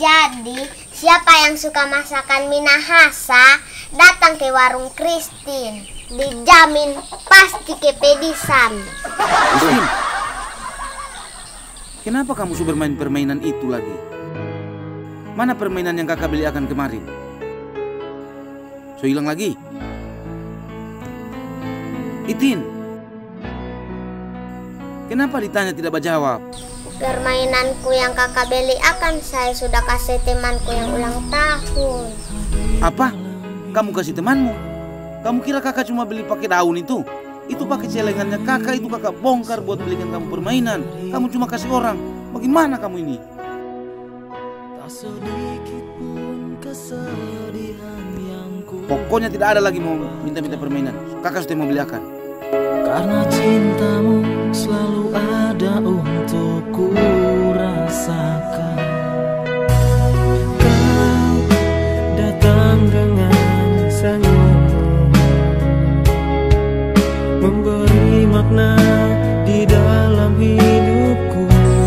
Jadi, siapa yang suka masakan Minahasa, datang ke warung Christine. Dijamin pasti kepedisan. Christine, kenapa kamu suka bermain permainan itu lagi? Mana permainan yang kakak beli akan kemarin? So hilang lagi? Itin, kenapa ditanya tidak berjawab? Permainanku yang kakak beli akan saya sudah kasih temanku yang ulang tahun. Apa? Kamu kasih temanmu? Kamu kira kakak cuma beli pakai daun itu? Itu pakai celengannya kakak, itu kakak bongkar buat belikan kamu permainan. Kamu cuma kasih orang. Bagaimana kamu ini? Pokoknya tidak ada lagi mau minta-minta permainan. Kakak sudah mau beli akan. Karena cintamu selalu ada untuk ku rasakan. Kau datang dengan senyummu, memberi makna di dalam hidupku.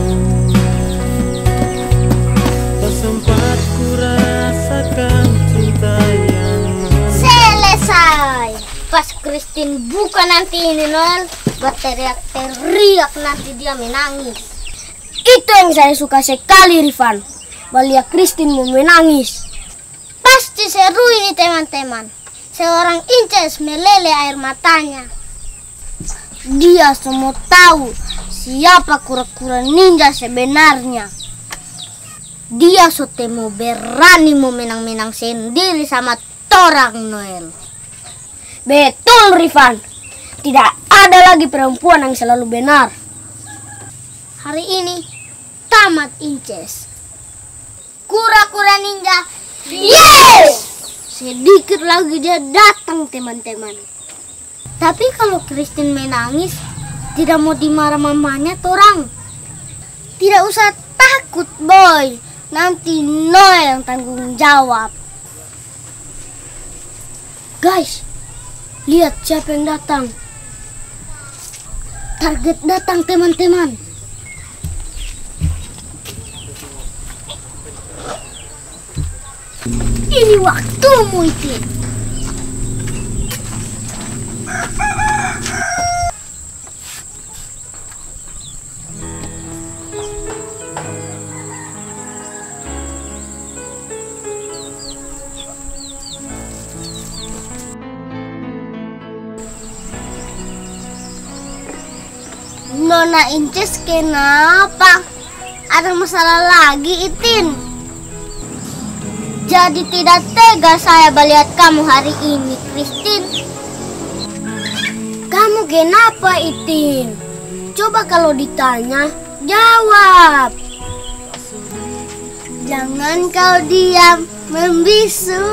Tak sempat ku rasakan cinta yang Selesai. Pas Christine buka nanti ini Noel, berteriak-teriak nanti dia menangis. Itu yang saya suka sekali, Rifan. Melihat Christine mau menangis. Pasti seru ini teman-teman. Seorang Inces meleleh air matanya. Dia semua tahu siapa kura-kura ninja sebenarnya. Dia sudah mau berani mau menang-menang sendiri sama torang Noel. Betul, Rifan. Tidak ada lagi perempuan yang selalu benar. Hari ini tamat Inces. Kura-kura ninja. Yes! Sedikit lagi dia datang teman-teman. Tapi kalau Christine menangis, tidak mau dimarah mamanya torang. Tidak usah takut boy. Nanti Noel yang tanggung jawab. Guys, lihat siapa yang datang. Target datang teman-teman. Ini waktumu itu. Nona Inces kenapa? Ada masalah lagi Itin? Jadi tidak tega saya melihat kamu hari ini Christine. Kamu kenapa, Itin? Coba kalau ditanya, jawab. Jangan kau diam membisu.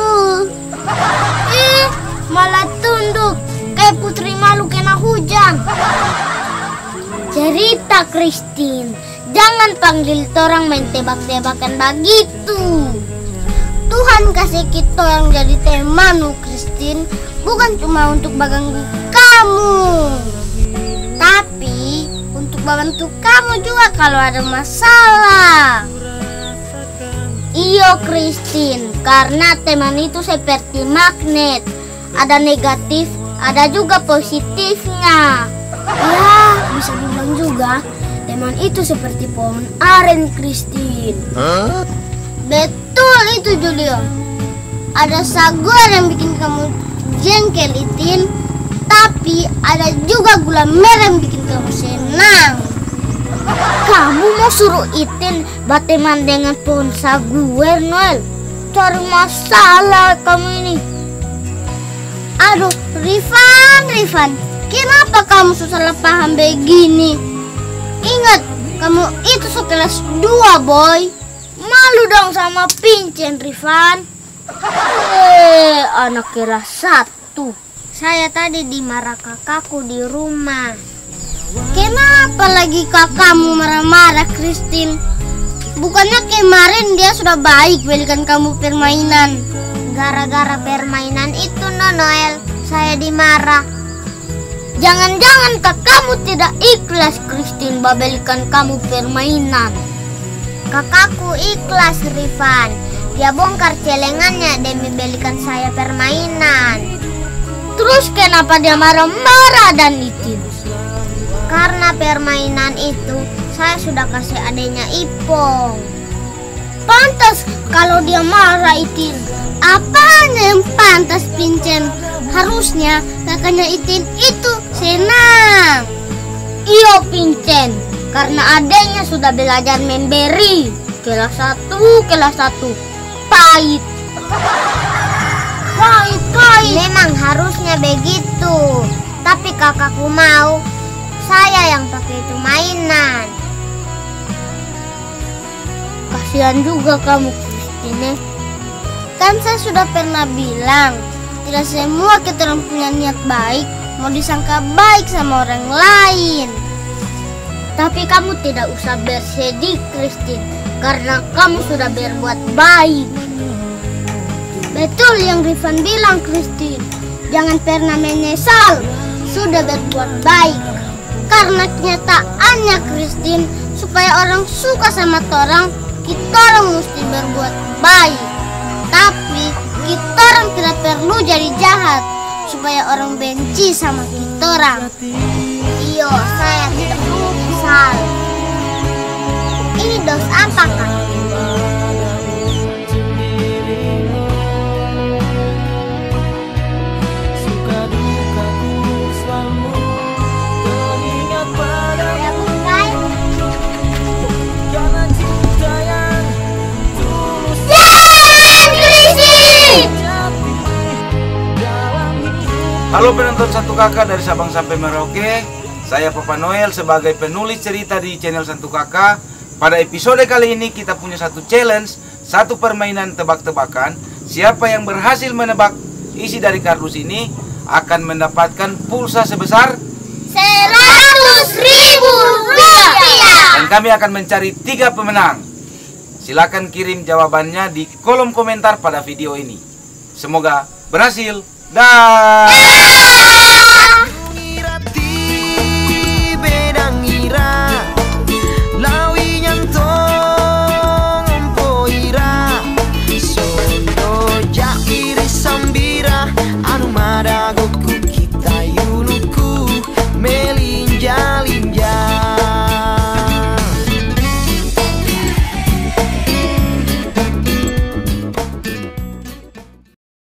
Malah tunduk kayak putri malu kena hujan. Cerita Christine, jangan panggil torang main tebak-tebakan begitu. Tuhan kasih kita yang jadi temanmu Christine, bukan cuma untuk mengganggu kamu, tapi untuk membantu kamu juga kalau ada masalah. Iyo Christine, karena teman itu seperti magnet, ada negatif, ada juga positifnya. Ya, bisa dibilang juga teman itu seperti pohon aren, Christine. Betul itu Julio. Ada saguar yang bikin kamu jengkel Itin, tapi ada juga gula merah yang bikin kamu senang. Kamu mau suruh Itin berteman dengan pohon saguar Noel? Cari masalah kamu ini. Aduh, Rifan, kenapa kamu susah paham begini? Ingat, kamu itu sekelas 2 boy. Malu dong sama Pincen, Rifan. Anak kira 1. Saya tadi dimarah kakakku di rumah. Kenapa lagi kakakmu marah-marah, Christine? Bukannya kemarin dia sudah baik belikan kamu permainan. Gara-gara permainan itu, Noel, saya dimarah. Jangan-jangan kakakmu tidak ikhlas, Christine, belikan kamu permainan. Kakakku ikhlas, Rifan. Dia bongkar celengannya demi belikan saya permainan. Terus kenapa dia marah-marah dan Itin? Karena permainan itu saya sudah kasih adanya Ipong. Pantas kalau dia marah Itin. Apanya yang pantas, Pincen? Harusnya kakaknya Itin itu senang. Iyo Pincen, karena adanya sudah belajar memberi. Kelas 1. Pahit. Memang harusnya begitu. Tapi kakakku mau saya yang pakai itu mainan. Kasihan juga kamu, Christine. Kan saya sudah pernah bilang, tidak semua kita orang punya niat baik mau disangka baik sama orang lain. Tapi kamu tidak usah bersedih, Christine, karena kamu sudah berbuat baik. Betul yang Rifan bilang, Christine. Jangan pernah menyesal sudah berbuat baik. Karena kenyataannya, Christine, supaya orang suka sama orang, kita orang mesti berbuat baik. Tapi kita orang tidak perlu jadi jahat supaya orang benci sama kita orang. Iyo, saya tidak menyesal. Ini dos apa, Kak? Halo penonton Satu Kakak dari Sabang sampai Merauke. Saya Papa Noel sebagai penulis cerita di channel Satu Kakak. Pada episode kali ini kita punya satu challenge, satu permainan tebak-tebakan. Siapa yang berhasil menebak isi dari kardus ini akan mendapatkan pulsa sebesar 100.000 rupiah. dan kami akan mencari 3 pemenang. Silakan kirim jawabannya di kolom komentar pada video ini. Semoga berhasil. Dah.